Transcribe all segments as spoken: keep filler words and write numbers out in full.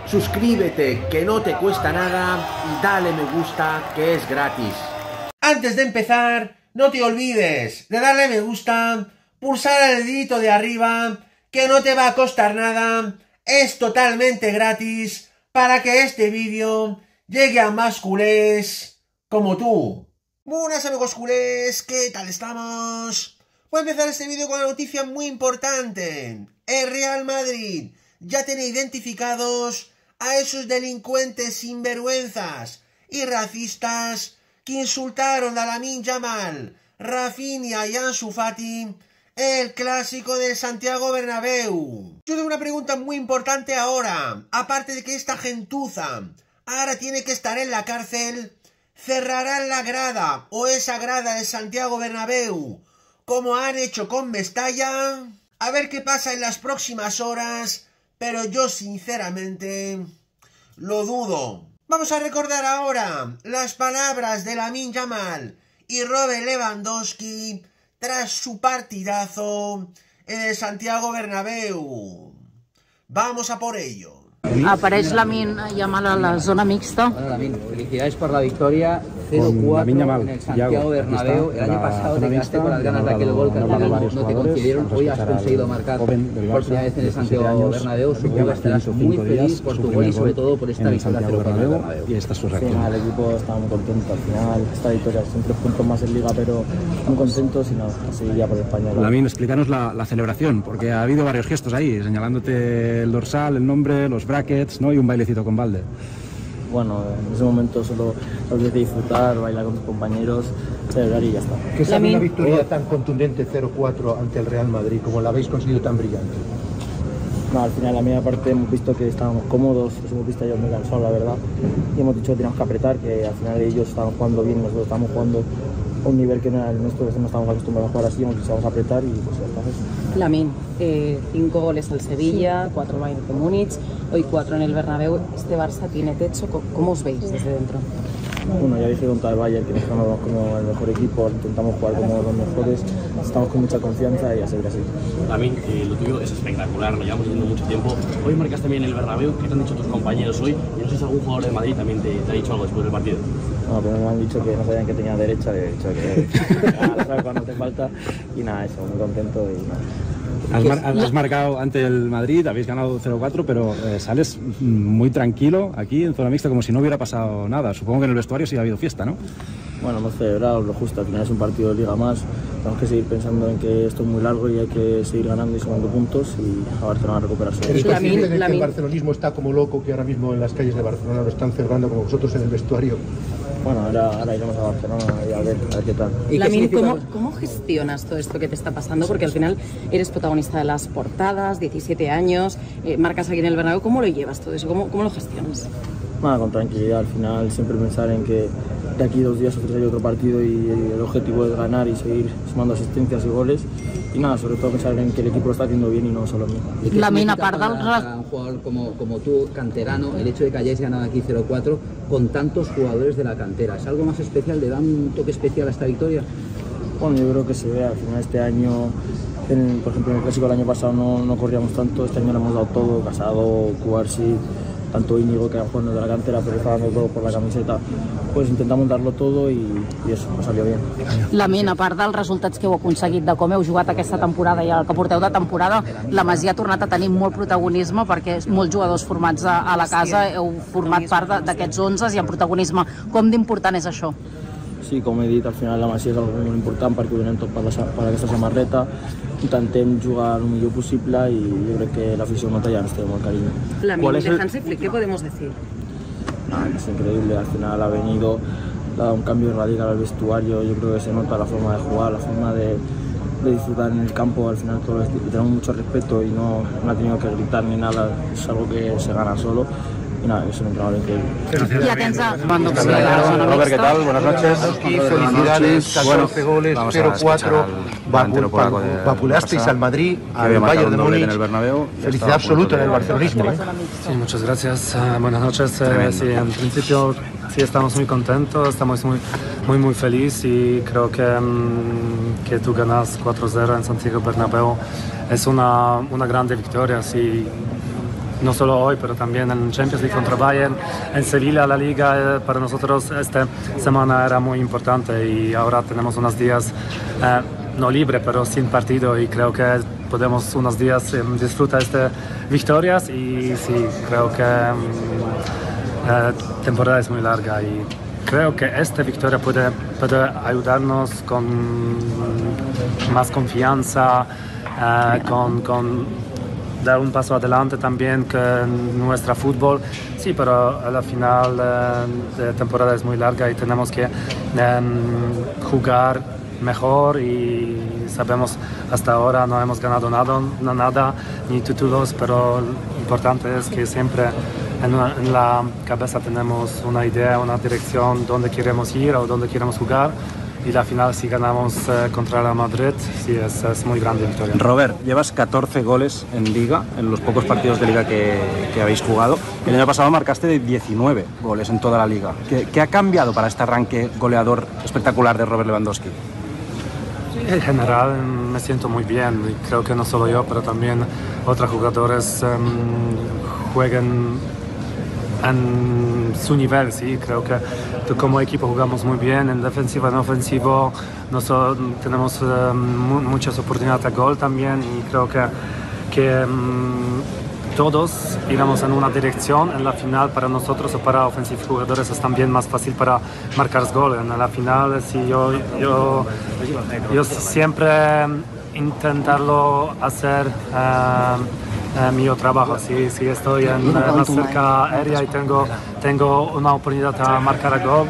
suscríbete que no te cuesta nada y dale me gusta que es gratis. Antes de empezar, no te olvides de darle me gusta, pulsar el dedito de arriba, que no te va a costar nada, es totalmente gratis para que este vídeo llegue a más culés como tú. Buenas amigos culés, ¿qué tal estamos? Voy a empezar este vídeo con una noticia muy importante. El Real Madrid ya tiene identificados a esos delincuentes sinvergüenzas y racistas que insultaron a Lamine Yamal, Rafinha y Ansu Fati, el clásico de Santiago Bernabéu. Yo tengo una pregunta muy importante ahora. Aparte de que esta gentuza ahora tiene que estar en la cárcel, ¿cerrarán la grada o esa grada de Santiago Bernabéu como han hecho con Mestalla? A ver qué pasa en las próximas horas, pero yo sinceramente lo dudo. Vamos a recordar ahora las palabras de Lamine Yamal y Robert Lewandowski tras su partidazo en el Santiago Bernabéu. Vamos a por ello. Apareix Lamine Yamal a la zona mixta. Bueno, Lamine, felicidades por la victoria cero cuatro en el Santiago Bernabéu. El año pasado te quedaste con las ganas de aquel gol que al final no te concedieron. Hoy has conseguido marcar por primera vez en el Santiago Bernabéu. Supongo que estarás muy feliz por tu gol y sobre todo por esta victoria cero cuatro en el Bernabéu. Y esta es su reacción. El equipo está muy contento. Al final, esta victoria son tres puntos más en Liga, pero muy contentos y nada, a seguir ya por España. Lamine, explícanos la, la celebración, porque ha habido varios gestos ahí, señalándote el dorsal, el nombre, los brackets, ¿no? Y un bailecito con balde. Bueno, en ese momento solo olvides de disfrutar, bailar con tus compañeros, celebrar y ya está. ¿Qué es una victoria tan contundente cero cuatro ante el Real Madrid, como la habéis conseguido tan brillante? No, al final, a media parte hemos visto que estábamos cómodos, los hemos visto ellos muy cansados, la verdad, y hemos dicho que teníamos que apretar, que al final ellos estaban jugando bien, nosotros estábamos jugando a un nivel que no era el nuestro, que no estábamos acostumbrados a jugar así, hemos dicho vamos a apretar y pues ya está eso. Lamine, eh, cinco goles al Sevilla, cuatro Bayern de Múnich, hoy cuatro en el Bernabéu. ¿Este Barça tiene techo? ¿Cómo os veis desde dentro? Bueno, ya dije contra el Bayern que nos ganamos como el mejor equipo, intentamos jugar como los mejores, estamos con mucha confianza y a seguir así. Lamine, eh, lo tuyo es espectacular, lo llevamos viendo mucho tiempo. Hoy marcas también el Bernabéu. ¿Qué te han dicho tus compañeros hoy? Y no sé si algún jugador de Madrid también te, te ha dicho algo después del partido. No, pero me han dicho que no sabían que tenía derecha, de hecho que ya sabes cuando te falta y nada, eso, muy contento y nada. Has, mar has marcado ante el Madrid, habéis ganado cero cuatro, pero eh, sales muy tranquilo aquí en zona mixta como si no hubiera pasado nada. Supongo que en el vestuario sí ha habido fiesta, ¿no? Bueno, hemos celebrado lo justo, al final es un partido de Liga más, tenemos que seguir pensando en que esto es muy largo y hay que seguir ganando y sumando puntos y a Barcelona recuperarse. ¿Eres consciente de que el barcelonismo está como loco, que ahora mismo en las calles de Barcelona lo están celebrando como vosotros en el vestuario? Bueno, ahora, ahora iremos a Barcelona y a ver, a ver qué tal. Lamine, ¿cómo, ¿cómo gestionas todo esto que te está pasando? Porque al final eres protagonista de las portadas, diecisiete años, eh, marcas aquí en el Bernabéu. ¿Cómo lo llevas todo eso? ¿Cómo, cómo lo gestionas? Nada, con tranquilidad. Al final siempre pensar en que de aquí dos días o tres hay otro partido y el objetivo es ganar y seguir sumando asistencias y goles. Y nada, sobre todo pensar en que el equipo lo está haciendo bien y no solo a mí. Lamine, a part del... Para un jugador como, como tú, canterano, el hecho de que hayáis ganado aquí cero cuatro con tantos jugadores de la cantera, ¿es algo más especial? ¿Le da un toque especial a esta victoria? Bueno, yo creo que se ve al final este año, en, por ejemplo en el Clásico del año pasado no, no corríamos tanto, este año le hemos dado todo, Casado, Cubarsi, tanto Íñigo que era jugando de la cantera pero estaba dando todo por la camiseta, pues intentamos darlo todo i, i això, no salió bien. Lamine, a part dels resultats que heu aconseguit, de com heu jugat aquesta temporada i el que porteu de temporada, la Masia ha tornat a tenir molt protagonisme perquè molts jugadors formats a, a la casa heu format part d'aquests onze i en protagonisme. Com d'important és això? Sí, com he dit, al final la Masia és algo molt important perquè ho donem tot per, la, per aquesta samarreta, intentem jugar el millor possible i jo crec que l'afició nota ja ens té molt carinyo. Lamine, de Hansi Flick, ¿qué podemos decir? Ah, es increíble, al final ha venido, ha dado un cambio radical al vestuario, yo creo que se nota la forma de jugar, la forma de, de disfrutar en el campo, al final todo esto, y tenemos mucho respeto y no, no ha tenido que gritar ni nada, es algo que se gana solo. Y nada, es un entrenador increíble. Ya tensa. Robert, ¿qué tal? Buenas noches. Felicidades, catorce goles, cero cuatro. Vapuleasteis al Madrid, al Bayern de Múnich. Felicidad absoluta en el barcelonismo. ¿eh? Sí, muchas gracias. Uh, buenas noches. Uh, sí, en principio sí estamos muy contentos, estamos muy, muy, muy felices y creo que, um, que tú ganas cuatro cero en Santiago Bernabéu es una, una grande victoria. Sí. no solo hoy, pero también en Champions League contra Bayern, en Sevilla la Liga. Eh, para nosotros esta semana era muy importante y ahora tenemos unos días eh, no libre, pero sin partido, y creo que podemos unos días eh, disfrutar de estas victorias. Y sí, creo que la eh, temporada es muy larga y creo que esta victoria puede, puede ayudarnos con más confianza, eh, con, con dar un paso adelante también que nuestro fútbol. Sí, pero a la final eh, la temporada es muy larga y tenemos que eh, jugar mejor, y sabemos hasta ahora no hemos ganado nada, no, nada ni títulos, pero lo importante es que siempre en, una, en la cabeza tenemos una idea, una dirección, dónde queremos ir o dónde queremos jugar. Y la final, si ganamos eh, contra la Madrid, sí, es, es muy grande victoria. Robert, llevas catorce goles en Liga, en los pocos partidos de Liga que, que habéis jugado. El año pasado marcaste diecinueve goles en toda la Liga. ¿Qué, qué ha cambiado para este arranque goleador espectacular de Robert Lewandowski? En general me siento muy bien, y creo que no solo yo, pero también otros jugadores um, juegan en su nivel. Sí, creo que como equipo jugamos muy bien en defensiva, en ofensivo, nosotros tenemos um, muchas oportunidades de gol también, y creo que, que um, todos iremos en una dirección. En la final, para nosotros o para ofensivos jugadores, es también más fácil para marcar goles. En la final, sí, yo, yo, yo siempre intentarlo hacer uh, uh, mi trabajo. Si, si estoy en uh, más cerca área y tengo, tengo una oportunidad de marcar gol,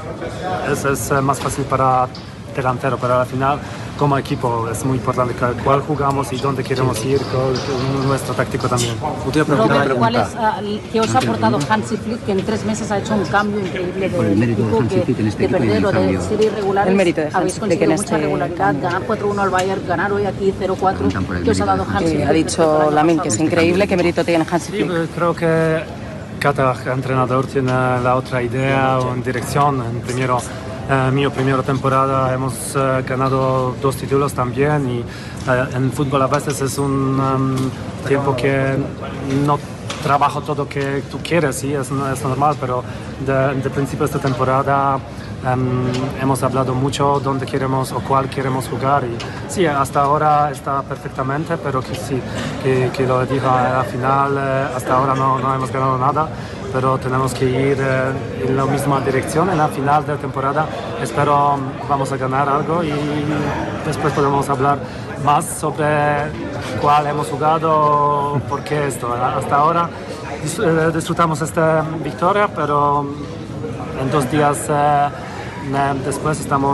es, es uh, más fácil para delantero, pero al final como equipo es muy importante cuál jugamos y dónde queremos ir, con nuestro táctico también. Robert, ¿cuál es, uh, ¿qué os ha aportado Hansi Flick, que en tres meses ha hecho un cambio increíble de, el mérito tipo, de Hansi Flick en este de perder o de ser irregulares? El mérito de Hansi habéis Flick en conseguido este mucha regularidad, ganar cuatro uno al Bayern, ganar hoy aquí cero cuatro. ¿Qué os ha dado Hansi Flick? Ha dicho Lamin que es increíble, qué mérito tiene Hansi Flick. Sí, creo que cada entrenador tiene la otra idea o en dirección. En primero, eh, mi primera temporada hemos eh, ganado dos títulos también, y eh, en fútbol a veces es un um, tiempo que no trabajo todo que tú quieres, sí, es, es normal, pero de, de principio de esta temporada um, hemos hablado mucho dónde queremos o cuál queremos jugar, y sí, hasta ahora está perfectamente, pero que sí, que, que lo dijo a la final, eh, hasta ahora no, no hemos ganado nada, pero tenemos que ir eh, en la misma dirección. En la final de la temporada espero vamos a ganar algo, y después podemos hablar más sobre cuál hemos jugado, por qué esto. Hasta ahora disfrutamos esta victoria, pero en dos días eh, después estamos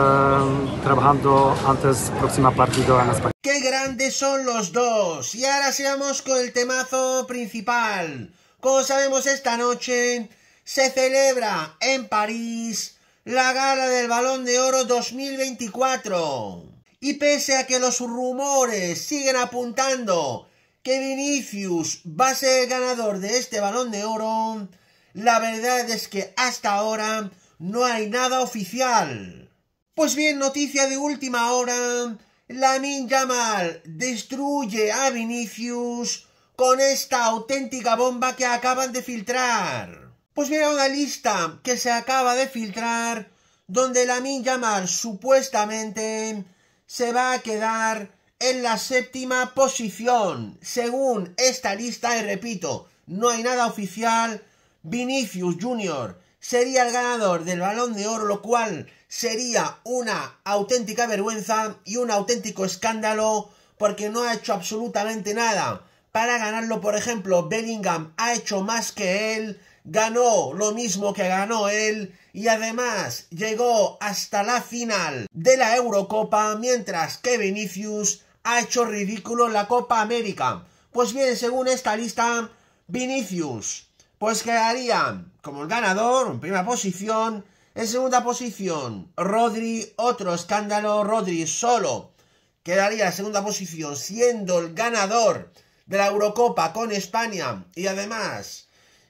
eh, trabajando antes del próximo partido en España. ¡Qué grandes son los dos! Y ahora sigamos con el temazo principal. Como sabemos, esta noche se celebra en París la gala del Balón de Oro dos mil veinticuatro. Y pese a que los rumores siguen apuntando que Vinicius va a ser el ganador de este Balón de Oro, la verdad es que hasta ahora no hay nada oficial. Pues bien, noticia de última hora, Lamine Yamal destruye a Vinicius con esta auténtica bomba que acaban de filtrar. Pues mira, una lista que se acaba de filtrar donde Lamine Yamal supuestamente se va a quedar en la séptima posición. Según esta lista, y repito, no hay nada oficial, Vinicius Junior sería el ganador del Balón de Oro, lo cual sería una auténtica vergüenza y un auténtico escándalo, porque no ha hecho absolutamente nada para ganarlo. Por ejemplo, Bellingham ha hecho más que él, ganó lo mismo que ganó él, y además llegó hasta la final de la Eurocopa, mientras que Vinicius ha hecho ridículo en la Copa América. Pues bien, según esta lista, Vinicius pues quedaría como el ganador en primera posición. En segunda posición, Rodri, otro escándalo, Rodri solo quedaría en segunda posición, siendo el ganador de la Eurocopa con España, y además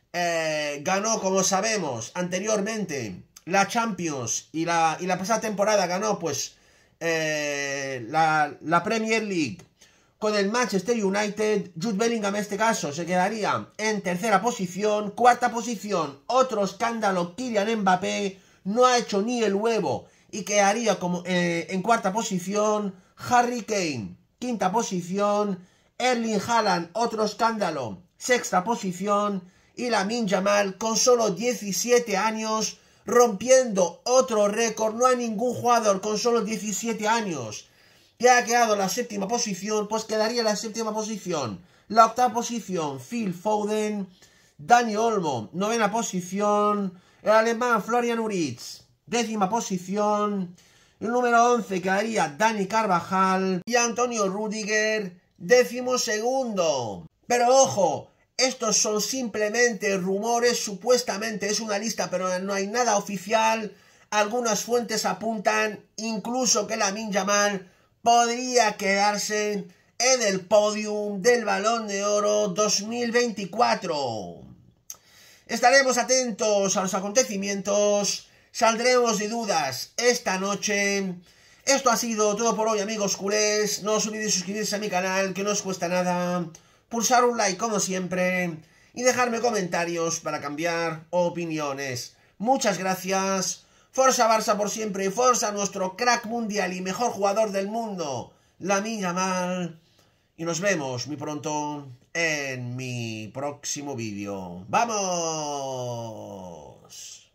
eh, ganó, como sabemos, anteriormente la Champions, y la, y la pasada temporada ganó pues eh, la, la Premier League con el Manchester United. Jude Bellingham en este caso se quedaría en tercera posición. Cuarta posición, otro escándalo, Kylian Mbappé, no ha hecho ni el huevo y quedaría como, eh, en cuarta posición. Harry Kane, quinta posición. Erling Haaland, otro escándalo, sexta posición. Y Lamine Yamal con solo diecisiete años, rompiendo otro récord. No hay ningún jugador con solo diecisiete años que ha quedado en la séptima posición, pues quedaría en la séptima posición. La octava posición, Phil Foden. Dani Olmo, novena posición. El alemán Florian Wirtz, décima posición. El número once quedaría Dani Carvajal. Y Antonio Rüdiger, décimo segundo. Pero ojo, estos son simplemente rumores, supuestamente es una lista, pero no hay nada oficial. Algunas fuentes apuntan incluso que Lamine Yamal podría quedarse en el podium del Balón de Oro dos mil veinticuatro. Estaremos atentos a los acontecimientos, saldremos de dudas esta noche. Esto ha sido todo por hoy, amigos culés. No os olvidéis suscribirse a mi canal, que no os cuesta nada. Pulsar un like como siempre y dejarme comentarios para cambiar opiniones. Muchas gracias. Forza Barça por siempre y forza nuestro crack mundial y mejor jugador del mundo, Lamine Yamal. Y nos vemos muy pronto en mi próximo vídeo. ¡Vamos!